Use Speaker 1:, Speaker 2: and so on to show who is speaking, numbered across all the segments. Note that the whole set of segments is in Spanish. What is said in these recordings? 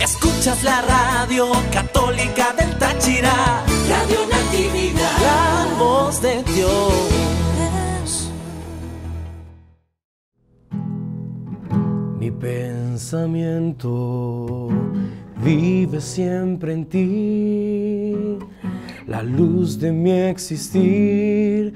Speaker 1: Escuchas la radio católica del Táchira, Radio Natividad, la voz de Dios.
Speaker 2: Mi pensamiento vive siempre en ti, la luz de mi existir,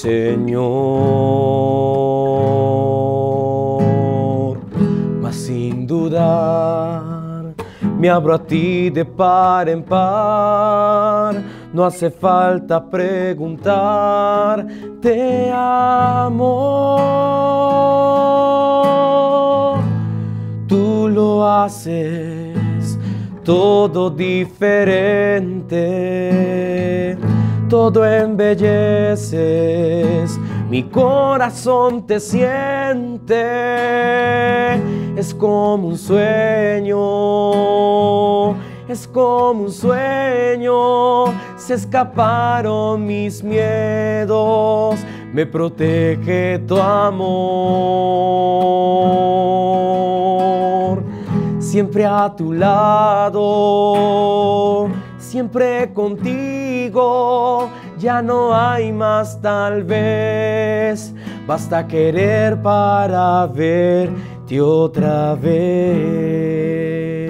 Speaker 2: Señor. Mas sin dudar, me abro a ti de par en par, no hace falta preguntar, te amo. Tú lo haces todo diferente, todo embelleces, mi corazón te siente, es como un sueño, es como un sueño, se escaparon mis miedos, me protege tu amor. Siempre a tu lado, siempre contigo, ya no hay más tal vez, basta querer para verte otra vez.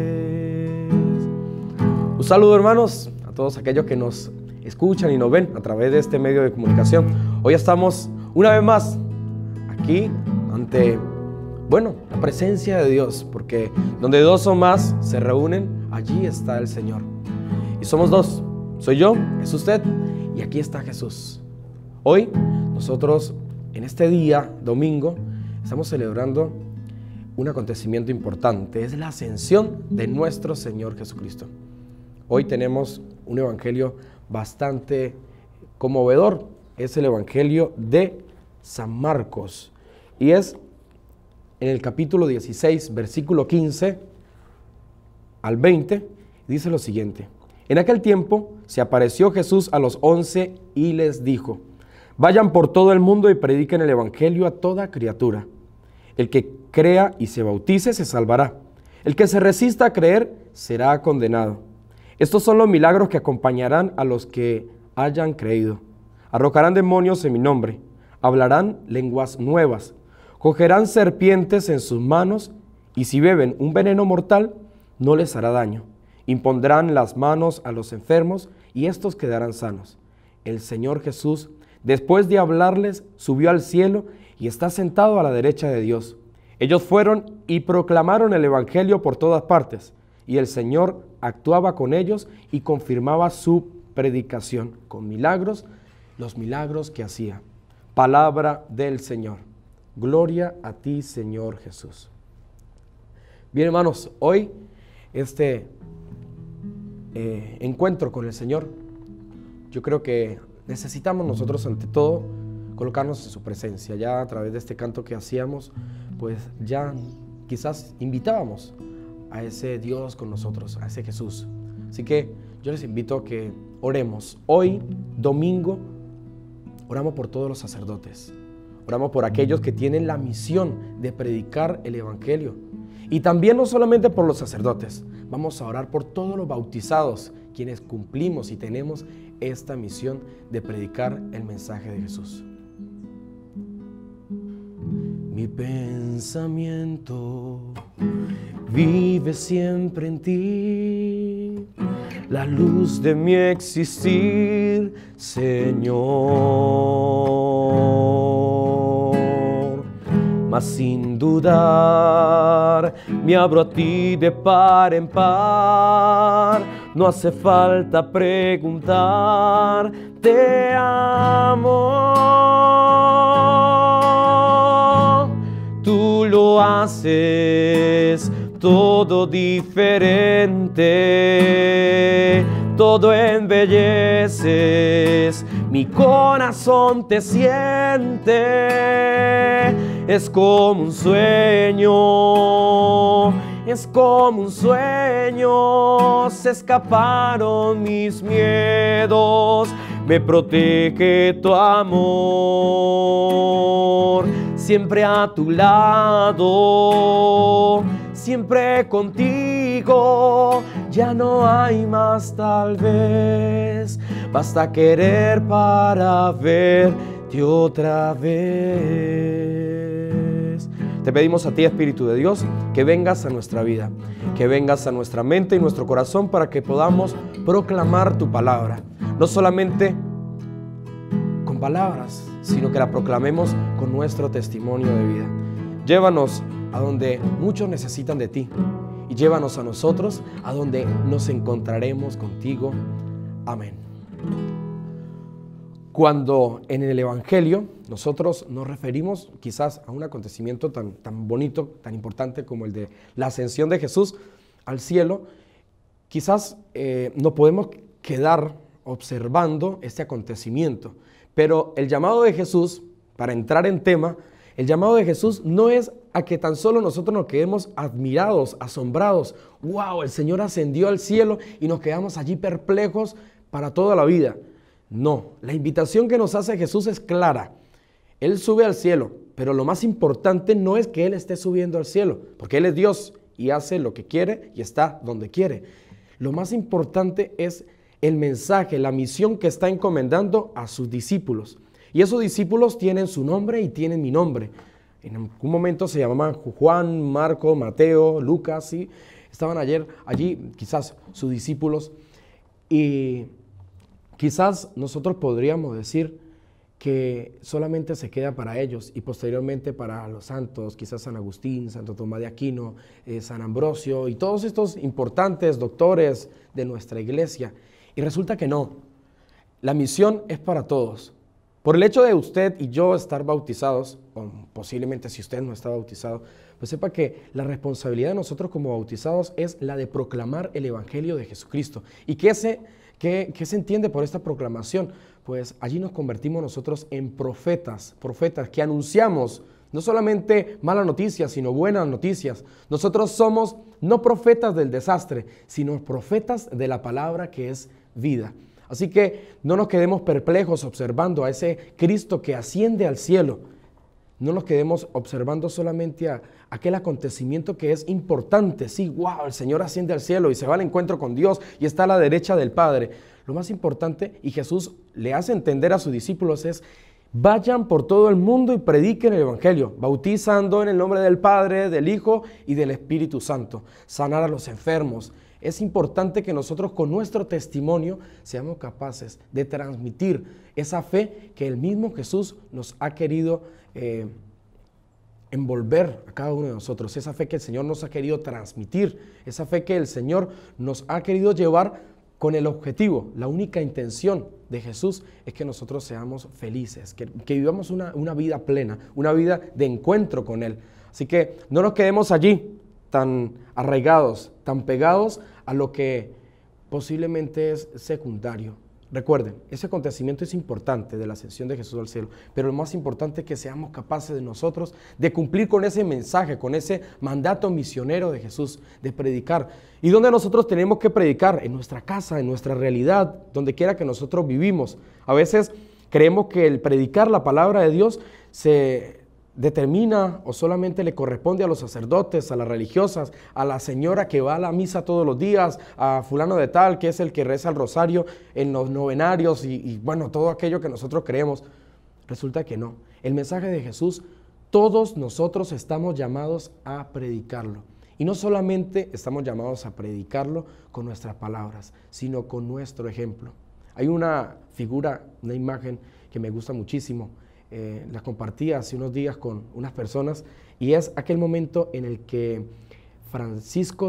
Speaker 2: Un saludo, hermanos, a todos aquellos que nos escuchan y nos ven a través de este medio de comunicación. Hoy estamos una vez más aquí ante la presencia de Dios, porque donde dos o más se reúnen, allí está el Señor. Y somos dos, soy yo, es usted, y aquí está Jesús. Hoy nosotros, en este día, domingo, estamos celebrando un acontecimiento importante, es la ascensión de nuestro Señor Jesucristo. Hoy tenemos un evangelio bastante conmovedor, es el evangelio de San Marcos, y es en el capítulo 16, versículo 15 al 20, dice lo siguiente. En aquel tiempo se apareció Jesús a los 11 y les dijo: vayan por todo el mundo y prediquen el evangelio a toda criatura. El que crea y se bautice se salvará. El que se resista a creer será condenado. Estos son los milagros que acompañarán a los que hayan creído. Arrojarán demonios en mi nombre, hablarán lenguas nuevas, cogerán serpientes en sus manos, y si beben un veneno mortal, no les hará daño. Impondrán las manos a los enfermos, y estos quedarán sanos. El Señor Jesús, después de hablarles, subió al cielo y está sentado a la derecha de Dios. Ellos fueron y proclamaron el evangelio por todas partes, y el Señor actuaba con ellos y confirmaba su predicación con milagros, los milagros que hacía. Palabra del Señor. Gloria a ti, Señor Jesús. Bien, hermanos, hoy encuentro con el Señor, yo creo que necesitamos nosotros ante todo colocarnos en su presencia. Ya a través de este canto que hacíamos, pues ya quizás invitábamos a ese Dios con nosotros, a ese Jesús. Así que yo les invito a que oremos. Hoy, domingo, oramos por todos los sacerdotes. Oramos por aquellos que tienen la misión de predicar el evangelio. Y también no solamente por los sacerdotes, vamos a orar por todos los bautizados, quienes cumplimos y tenemos esta misión de predicar el mensaje de Jesús. Mi pensamiento vive siempre en ti, la luz de mi existir, Señor. Mas sin dudar, me abro a ti de par en par, no hace falta preguntar, te amo. Tú lo haces todo diferente, todo embelleces, mi corazón te siente, es como un sueño, es como un sueño, se escaparon mis miedos, me protege tu amor, siempre a tu lado, siempre contigo, contigo ya no hay más tal vez. Basta querer para verte otra vez. Te pedimos a ti, Espíritu de Dios, que vengas a nuestra vida, que vengas a nuestra mente y nuestro corazón para que podamos proclamar tu palabra. No solamente con palabras, sino que la proclamemos con nuestro testimonio de vida. Llévanos a donde muchos necesitan de ti y llévanos a nosotros a donde nos encontraremos contigo. Amén. Cuando en el Evangelio nosotros nos referimos quizás a un acontecimiento tan bonito, tan importante como el de la ascensión de Jesús al cielo, quizás no podemos quedar observando este acontecimiento. Pero el llamado de Jesús, para entrar en tema, el llamado de Jesús no es a que tan solo nosotros nos quedemos admirados, asombrados. ¡Wow! El Señor ascendió al cielo y nos quedamos allí perplejos para toda la vida. No, la invitación que nos hace Jesús es clara. Él sube al cielo, pero lo más importante no es que Él esté subiendo al cielo, porque Él es Dios y hace lo que quiere y está donde quiere. Lo más importante es el mensaje, la misión que está encomendando a sus discípulos. Y esos discípulos tienen su nombre y tienen mi nombre. En algún momento se llamaban Juan, Marco, Mateo, Lucas, ¿sí? Estaban allí quizás sus discípulos. Y quizás nosotros podríamos decir que solamente se queda para ellos y posteriormente para los santos, quizás San Agustín, Santo Tomás de Aquino, San Ambrosio y todos estos importantes doctores de nuestra iglesia. Y resulta que no, la misión es para todos. Por el hecho de usted y yo estar bautizados, o posiblemente si usted no está bautizado, pues sepa que la responsabilidad de nosotros como bautizados es la de proclamar el Evangelio de Jesucristo. ¿Y qué se entiende por esta proclamación? Pues allí nos convertimos nosotros en profetas que anunciamos no solamente malas noticias, sino buenas noticias. Nosotros somos no profetas del desastre, sino profetas de la palabra que es vida. Así que no nos quedemos perplejos observando a ese Cristo que asciende al cielo. No nos quedemos observando solamente a aquel acontecimiento que es importante. Sí, wow, el Señor asciende al cielo y se va al encuentro con Dios y está a la derecha del Padre. Lo más importante, y Jesús le hace entender a sus discípulos, es: vayan por todo el mundo y prediquen el Evangelio, bautizando en el nombre del Padre, del Hijo y del Espíritu Santo. Sanar a los enfermos. Es importante que nosotros con nuestro testimonio seamos capaces de transmitir esa fe que el mismo Jesús nos ha querido envolver a cada uno de nosotros, esa fe que el Señor nos ha querido transmitir, esa fe que el Señor nos ha querido llevar con el objetivo, la única intención de Jesús es que nosotros seamos felices, que vivamos una vida plena, una vida de encuentro con Él. Así que no nos quedemos allí tan arraigados, tan pegados a lo que posiblemente es secundario. Recuerden, ese acontecimiento es importante de la ascensión de Jesús al cielo, pero lo más importante es que seamos capaces de nosotros de cumplir con ese mensaje, con ese mandato misionero de Jesús, de predicar. ¿Y dónde nosotros tenemos que predicar? En nuestra casa, en nuestra realidad, donde quiera que nosotros vivimos. A veces creemos que el predicar la palabra de Dios se determina o solamente le corresponde a los sacerdotes, a las religiosas, a la señora que va a la misa todos los días, a fulano de tal que es el que reza el rosario en los novenarios y bueno, todo aquello que nosotros creemos. Resulta que no. El mensaje de Jesús, todos nosotros estamos llamados a predicarlo. Y no solamente estamos llamados a predicarlo con nuestras palabras, sino con nuestro ejemplo. Hay una figura, una imagen que me gusta muchísimo. La compartí hace unos días con unas personas y es aquel momento en el que San Francisco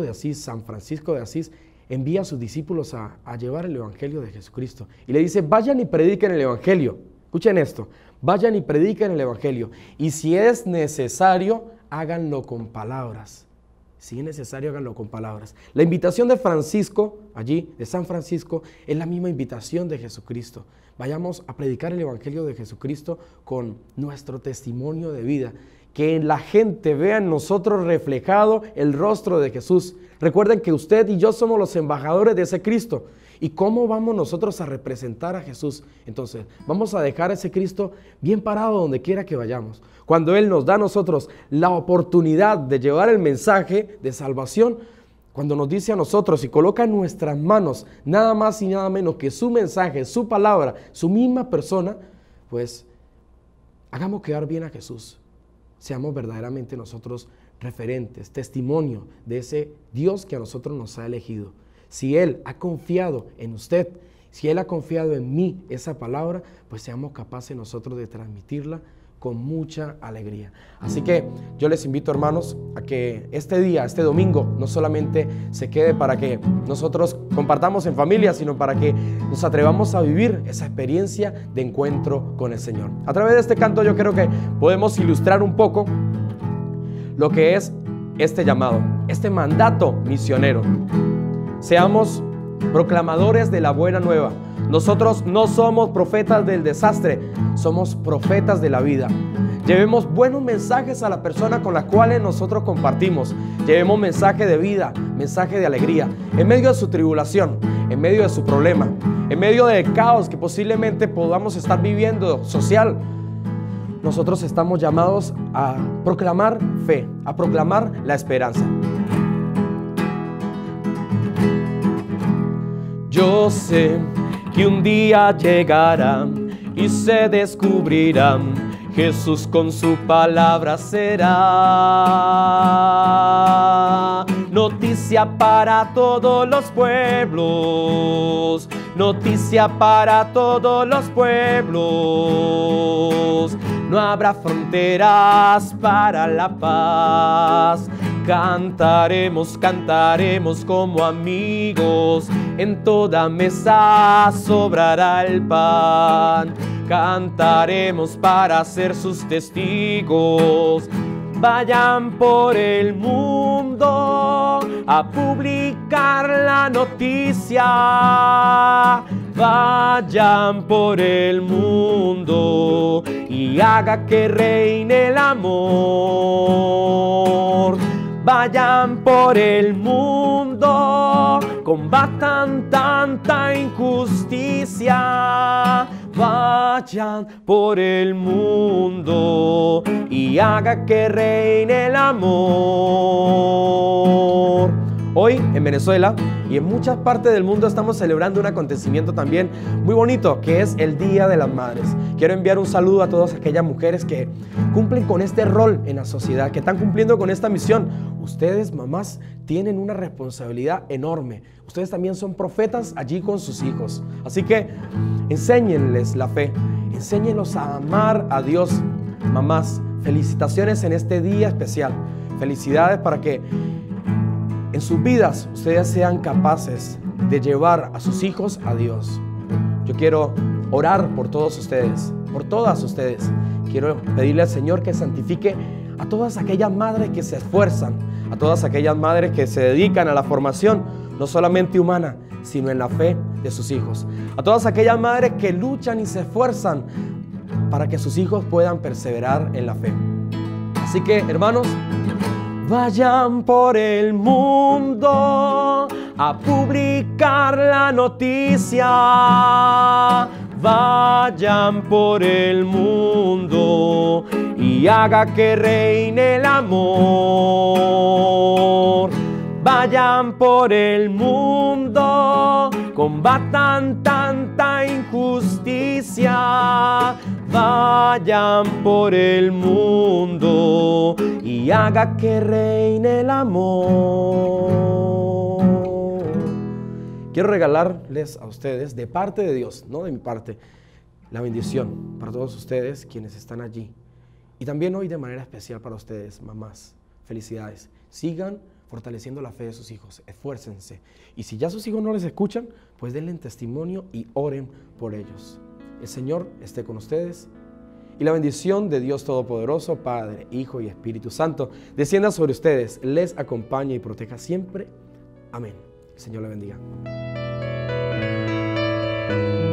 Speaker 2: de Asís envía a sus discípulos a llevar el Evangelio de Jesucristo y le dice: vayan y prediquen el Evangelio. Escuchen esto: vayan y prediquen el Evangelio y si es necesario, háganlo con palabras. Si es necesario, háganlo con palabras. La invitación de Francisco, allí, de San Francisco, es la misma invitación de Jesucristo. Vayamos a predicar el Evangelio de Jesucristo con nuestro testimonio de vida. Que la gente vea en nosotros reflejado el rostro de Jesús. Recuerden que usted y yo somos los embajadores de ese Cristo. ¿Y cómo vamos nosotros a representar a Jesús? Entonces, vamos a dejar a ese Cristo bien parado donde quiera que vayamos. Cuando Él nos da a nosotros la oportunidad de llevar el mensaje de salvación, cuando nos dice a nosotros y coloca en nuestras manos nada más y nada menos que su mensaje, su palabra, su misma persona, pues hagamos quedar bien a Jesús. Seamos verdaderamente nosotros referentes, testimonio de ese Dios que a nosotros nos ha elegido. Si Él ha confiado en usted, si Él ha confiado en mí esa palabra, pues seamos capaces nosotros de transmitirla con mucha alegría. Así que yo les invito, hermanos, a que este día, este domingo, no solamente se quede para que nosotros compartamos en familia, sino para que nos atrevamos a vivir esa experiencia de encuentro con el Señor. A través de este canto yo creo que podemos ilustrar un poco lo que es este llamado, este mandato misionero. Seamos proclamadores de la buena nueva. Nosotros no somos profetas del desastre, somos profetas de la vida. Llevemos buenos mensajes a la persona con las cuales nosotros compartimos. Llevemos mensaje de vida, mensaje de alegría, en medio de su tribulación, en medio de su problema, en medio del caos que posiblemente podamos estar viviendo social. Nosotros estamos llamados a proclamar fe, a proclamar la esperanza. Yo sé que un día llegará y se descubrirá, Jesús con su palabra será noticia para todos los pueblos, noticia para todos los pueblos. No habrá fronteras para la paz. Cantaremos, cantaremos como amigos, en toda mesa sobrará el pan. Cantaremos para ser sus testigos. Vayan por el mundo a publicar la noticia. Vayan por el mundo y haga que reine el amor. Vayan por el mundo, combatan tanta injusticia. Vayan por el mundo y haga que reine el amor. Hoy en Venezuela y en muchas partes del mundo estamos celebrando un acontecimiento también muy bonito, que es el Día de las Madres. Quiero enviar un saludo a todas aquellas mujeres que cumplen con este rol en la sociedad, que están cumpliendo con esta misión. Ustedes, mamás, tienen una responsabilidad enorme. Ustedes también son profetas allí con sus hijos. Así que enséñenles la fe, enséñenlos a amar a Dios. Mamás, felicitaciones en este día especial. Felicidades para que en sus vidas ustedes sean capaces de llevar a sus hijos a Dios. Yo quiero orar por todos ustedes, por todas ustedes. Quiero pedirle al Señor que santifique a todas aquellas madres que se esfuerzan, a todas aquellas madres que se dedican a la formación, no solamente humana, sino en la fe de sus hijos. A todas aquellas madres que luchan y se esfuerzan para que sus hijos puedan perseverar en la fe. Así que, hermanos, vayan por el mundo a publicar la noticia. Vayan por el mundo y haga que reine el amor. Vayan por el mundo, combatan tanta injusticia. Vayan por el mundo y haga que reine el amor. Quiero regalarles a ustedes, de parte de Dios, no de mi parte, la bendición para todos ustedes quienes están allí. Y también hoy de manera especial para ustedes, mamás. Felicidades. Sigan fortaleciendo la fe de sus hijos, esfuércense. Y si ya sus hijos no les escuchan, pues denle testimonio y oren por ellos. El Señor esté con ustedes y la bendición de Dios Todopoderoso, Padre, Hijo y Espíritu Santo, descienda sobre ustedes, les acompañe y proteja siempre. Amén. El Señor le bendiga.